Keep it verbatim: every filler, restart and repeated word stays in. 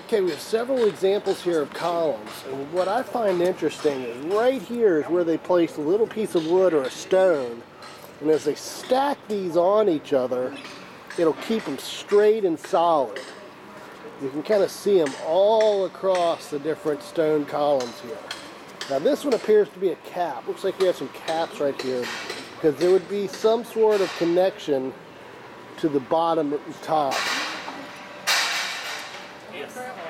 Okay, we have several examples here of columns, and what I find interesting is right here is where they place a little piece of wood or a stone, and as they stack these on each other, it'll keep them straight and solid. You can kind of see them all across the different stone columns here. Now this one appears to be a cap. Looks like we have some caps right here, because there would be some sort of connection to the bottom and top. Yes.